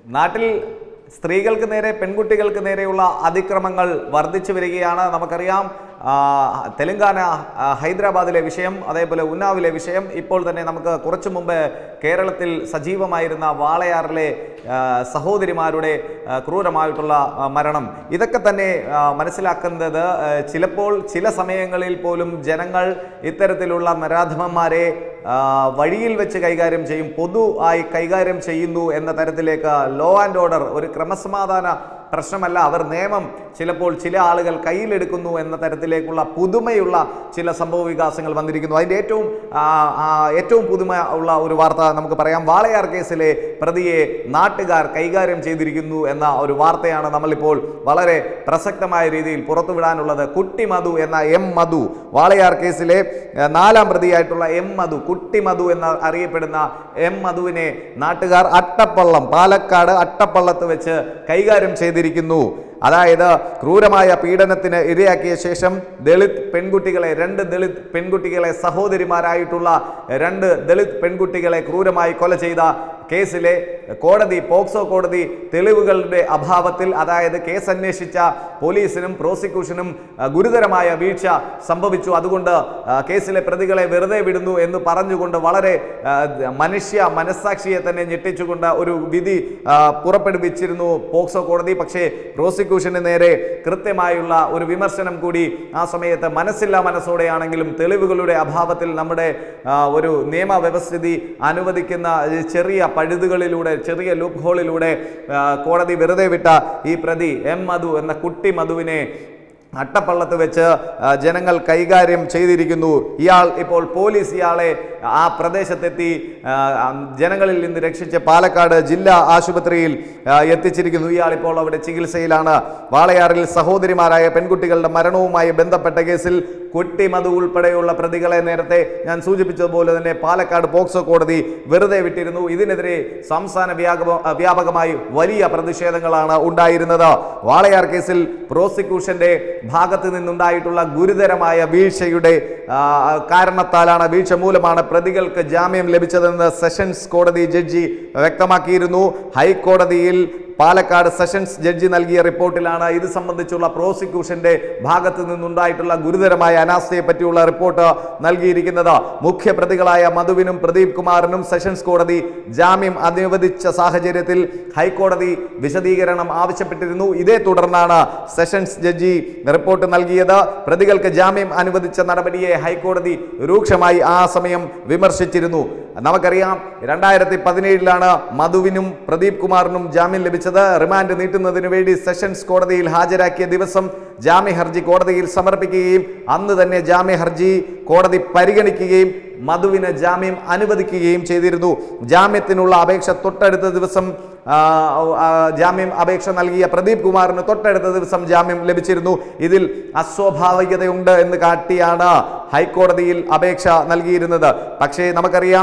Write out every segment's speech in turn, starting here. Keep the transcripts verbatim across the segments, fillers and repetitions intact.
നാട്ടിൽ സ്ത്രീകൾക്ക് നേരെ പെൺകുട്ടികൾക്ക് നേരെയുള്ള അതിക്രമങ്ങൾ വർദ്ധിച്ചു വരികയാണ്. നമുക്കറിയാം തെലങ്കാന ഹൈദരാബാദിലെ വിഷയം, അതേപോലെ ഉന്നാവിലെ വിഷയം, ഇപ്പോൾ തന്നെ നമുക്ക് കുറച്ചു മുമ്പ് കേരളത്തിൽ സജീവമായിരുന്ന വാളയാറിലെ സഹോദരിമാരുടെ ക്രൂരമായിട്ടുള്ള മരണം, ഇതൊക്കെ തന്നെ മനസ്സിലാക്കുന്നത് ചിലപ്പോൾ ചില സമയങ്ങളിൽ പോലും ജനങ്ങൾ ഇത്തരത്തിലുള്ള നരാധമന്മാരെ വഴിയിൽ വെച്ച് കൈകാര്യം ചെയ്യും, പൊതു ആയി കൈകാര്യം ചെയ്യുന്നു എന്ന തരത്തിലേക്ക് ലോ ആൻഡ് ഓർഡർ, ഒരു ക്രമസമാധാന പ്രശ്നമല്ല, അവർ നിയമം ചിലപ്പോൾ ചില ആളുകൾ കയ്യിലെടുക്കുന്നു എന്ന തരത്തിലേക്കുള്ള പുതുമയുള്ള ചില സംഭവ വികാസങ്ങൾ വന്നിരിക്കുന്നു. അതിൻ്റെ ഏറ്റവും ഏറ്റവും പുതുമ ഉള്ള ഒരു വാർത്ത നമുക്ക് പറയാം. വാളയാർ കേസിലെ പ്രതിയെ നാട്ടുകാർ കൈകാര്യം ചെയ്തിരിക്കുന്നു എന്ന ഒരു വാർത്തയാണ് നമ്മളിപ്പോൾ വളരെ പ്രസക്തമായ രീതിയിൽ പുറത്തുവിടാനുള്ളത്. കുട്ടി മധു എന്ന എം മധു, വാളയാർ കേസിലെ നാലാം പ്രതിയായിട്ടുള്ള എം മധു, കുട്ടി മധു എന്ന അറിയപ്പെടുന്ന എം മധുവിനെ നാട്ടുകാർ അട്ടപ്പള്ളം, പാലക്കാട് അട്ടപ്പള്ളത്ത് വെച്ച് കൈകാര്യം ചെയ്തിരിക്കുന്നു. അതായത് ക്രൂരമായ പീഡനത്തിന് ഇരയാക്കിയ ശേഷം ദളിത് പെൺകുട്ടികളെ, രണ്ട് ദളിത് പെൺകുട്ടികളെ, സഹോദരിമാരായിട്ടുള്ള രണ്ട് ദളിത് പെൺകുട്ടികളെ ക്രൂരമായി കൊല ചെയ്ത കേസിലെ കോടതി, പോക്സോ കോടതി തെളിവുകളുടെ അഭാവത്തിൽ, അതായത് കേസ് അന്വേഷിച്ച പോലീസിനും പ്രോസിക്യൂഷനും ഗുരുതരമായ വീഴ്ച സംഭവിച്ചു, അതുകൊണ്ട് കേസിലെ പ്രതികളെ വെറുതെ വിടുന്നു എന്ന് പറഞ്ഞുകൊണ്ട് വളരെ മനുഷ്യ മനസ്സാക്ഷിയെ തന്നെ ഞെട്ടിച്ചുകൊണ്ട് ഒരു വിധി പുറപ്പെടുവിച്ചിരുന്നു പോക്സോ കോടതി. പക്ഷേ പ്രോസിക്യൂഷന് നേരെ കൃത്യമായുള്ള ഒരു വിമർശനം കൂടി ആ സമയത്ത് മനസ്സില്ലാ മനസ്സോടെയാണെങ്കിലും തെളിവുകളുടെ അഭാവത്തിൽ നമ്മുടെ ഒരു നിയമവ്യവസ്ഥിതി അനുവദിക്കുന്ന ചെറിയ പഴുതുകളിലൂടെ, ചെറിയ ലൂപ്പ് ഹോളിലൂടെ കോടതി വെറുതെ വിട്ട ഈ പ്രതി എം മധു എന്ന കുട്ടി മധുവിനെ അട്ടപ്പള്ളത്ത് വെച്ച് ജനങ്ങൾ കൈകാര്യം ചെയ്തിരിക്കുന്നു. ഇയാൾ ഇപ്പോൾ പോലീസ് ഇയാളെ ആ പ്രദേശത്തെത്തി ജനങ്ങളിൽ നിന്ന് രക്ഷിച്ച് പാലക്കാട് ജില്ലാ ആശുപത്രിയിൽ എത്തിച്ചിരിക്കുന്നു. ഇയാൾ ഇപ്പോൾ അവിടെ ചികിത്സയിലാണ്. വാളയാറിൽ സഹോദരിമാരായ പെൺകുട്ടികളുടെ മരണവുമായി ബന്ധപ്പെട്ട കേസിൽ കുട്ടി മധു ഉൾപ്പെടെയുള്ള പ്രതികളെ നേരത്തെ ഞാൻ സൂചിപ്പിച്ചതുപോലെ തന്നെ പാലക്കാട് പോക്സോ കോടതി വെറുതെ വിട്ടിരുന്നു. ഇതിനെതിരെ സംസ്ഥാന വ്യാപകമായി വലിയ പ്രതിഷേധങ്ങളാണ് ഉണ്ടായിരുന്നത്. വാളയാർ കേസിൽ പ്രോസിക്യൂഷന്റെ ഭാഗത്ത് നിന്നുണ്ടായിട്ടുള്ള ഗുരുതരമായ വീഴ്ചയുടെ കാരണത്താലാണ്, വീഴ്ച മൂലമാണ് പ്രതികൾക്ക് ജാമ്യം ലഭിച്ചതെന്ന് സെഷൻസ് കോടതി ജഡ്ജി വ്യക്തമാക്കിയിരുന്നു. ഹൈക്കോടതിയിൽ പാലക്കാട് സെഷൻസ് ജഡ്ജി നൽകിയ റിപ്പോർട്ടിലാണ് ഇത് സംബന്ധിച്ചുള്ള പ്രോസിക്യൂഷന്റെ ഭാഗത്ത് നിന്നുണ്ടായിട്ടുള്ള ഗുരുതരമായ അനാസ്ഥയെ പറ്റിയുള്ള റിപ്പോർട്ട് നൽകിയിരിക്കുന്നത്. മുഖ്യ പ്രതികളായ മധുവിനും പ്രദീപ് കുമാറിനും സെഷൻസ് കോടതി ജാമ്യം അനുവദിച്ച സാഹചര്യത്തിൽ ഹൈക്കോടതി വിശദീകരണം ആവശ്യപ്പെട്ടിരുന്നു. ഇതേ തുടർന്നാണ് സെഷൻസ് ജഡ്ജി റിപ്പോർട്ട് നൽകിയത്. പ്രതികൾക്ക് ജാമ്യം അനുവദിച്ച നടപടിയെ ഹൈക്കോടതി രൂക്ഷമായി ആ സമയം വിമർശിച്ചിരുന്നു. നമുക്കറിയാം, രണ്ടായിരത്തി പതിനേഴിലാണ് മധുവിനും പ്രദീപ് കുമാറിനും ജാമ്യം ലഭിച്ചത്. റിമാൻഡ് നീട്ടുന്നതിന് വേണ്ടി സെഷൻസ് കോടതിയിൽ ഹാജരാക്കിയ ദിവസം ജാമ്യ ഹർജി കോടതിയിൽ സമർപ്പിക്കുകയും അന്ന് തന്നെ ജാമ്യ ഹർജി കോടതി പരിഗണിക്കുകയും മധുവിന് ജാമ്യം അനുവദിക്കുകയും ചെയ്തിരുന്നു. ജാമ്യത്തിനുള്ള അപേക്ഷ തൊട്ടടുത്ത ദിവസം ജാമ്യം അപേക്ഷ നൽകിയ പ്രദീപ് കുമാറിന് തൊട്ടടുത്ത ദിവസം ജാമ്യം ലഭിച്ചിരുന്നു. ഇതിൽ അസ്വാഭാവികതയുണ്ട് എന്ന് കാട്ടിയാണ് ഹൈക്കോടതിയിൽ അപേക്ഷ നൽകിയിരുന്നത്. പക്ഷേ നമുക്കറിയാം,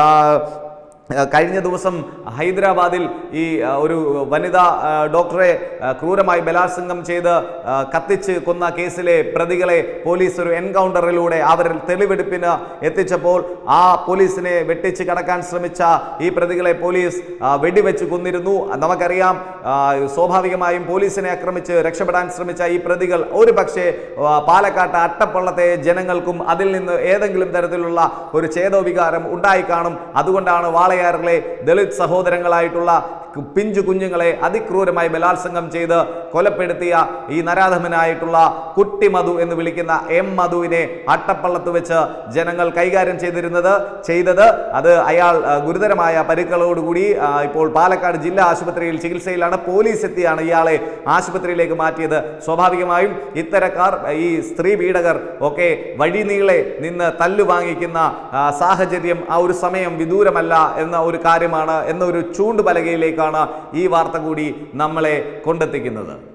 കഴിഞ്ഞ ദിവസം ഹൈദരാബാദിൽ ഈ ഒരു വനിതാ ഡോക്ടറെ ക്രൂരമായി ബലാത്സംഗം ചെയ്ത് കത്തിച്ച് കൊന്ന കേസിലെ പ്രതികളെ പോലീസ് ഒരു എൻകൗണ്ടറിലൂടെ അവർ തെളിവെടുപ്പിന് എത്തിച്ചപ്പോൾ ആ പോലീസിനെ വെട്ടിച്ച് കടക്കാൻ ശ്രമിച്ച ഈ പ്രതികളെ പോലീസ് വെടിവെച്ച് കൊന്നിരുന്നു. നമുക്കറിയാം, സ്വാഭാവികമായും പോലീസിനെ ആക്രമിച്ച് രക്ഷപ്പെടാൻ ശ്രമിച്ച ഈ പ്രതികൾ ഒരു പക്ഷേ പാലക്കാട്ട് അട്ടപ്പള്ളത്തെ ജനങ്ങൾക്കും അതിൽ നിന്ന് ഏതെങ്കിലും തരത്തിലുള്ള ഒരു ചേതോവികാരം ഉണ്ടായി കാണും. അതുകൊണ്ടാണ് വാളയാറിലെ ദളിത് സഹോദരങ്ങളായിട്ടുള്ള പിഞ്ചു കുഞ്ഞുങ്ങളെ അതിക്രൂരമായി ബലാത്സംഗം ചെയ്ത് കൊലപ്പെടുത്തിയ ഈ നരാധമനായിട്ടുള്ള കുട്ടി മധു എന്ന് വിളിക്കുന്ന എം മധുവിനെ അട്ടപ്പള്ളത്ത് വെച്ച് ജനങ്ങൾ കൈകാര്യം ചെയ്തിരുന്നത് ചെയ്തത് അത് അയാൾ ഗുരുതരമായ പരിക്കുകളോടുകൂടി ഇപ്പോൾ പാലക്കാട് ജില്ലാ ആശുപത്രിയിൽ ചികിത്സയിലാണ്. പോലീസ് എത്തിയാണ് ഇയാളെ ആശുപത്രിയിലേക്ക് മാറ്റിയത്. സ്വാഭാവികമായും ഇത്തരക്കാർ, ഈ സ്ത്രീ പീഡകർ ഒക്കെ വഴിനീളെ നിന്ന് തല്ലു വാങ്ങിക്കുന്ന സാഹചര്യം ആ ഒരു സമയം വിദൂരമല്ല എന്ന ഒരു കാര്യമാണ്, എന്നൊരു ചൂണ്ടുപലകയിലേക്ക് ഈ വാർത്ത കൂടി നമ്മളെ കൊണ്ടെത്തിക്കുന്നത്.